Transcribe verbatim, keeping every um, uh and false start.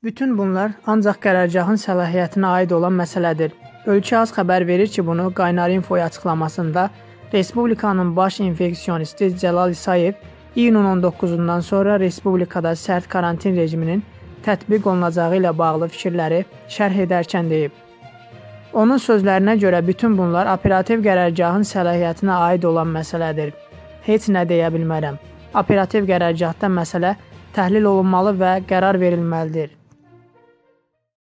Bütün bunlar ancaq qərargahın səlahiyyətinə aid olan məsələdir. Ölkə Az xəbər verir ki, bunu Qaynar Infoya açıqlamasında Respublikanın baş infeksionisti Cəlal İsayev iyunun on doqquzundan sonra Respublikada sərt karantin rejiminin tətbiq olunacağı ilə bağlı fikirləri şərh edərkən deyib. Onun sözlərinə görə bütün bunlar operativ qərargahın səlahiyyətinə aid olan məsələdir. Heç nə deyə bilmərəm. Operativ qərargahda məsələ təhlil olunmalı və qərar verilməlidir.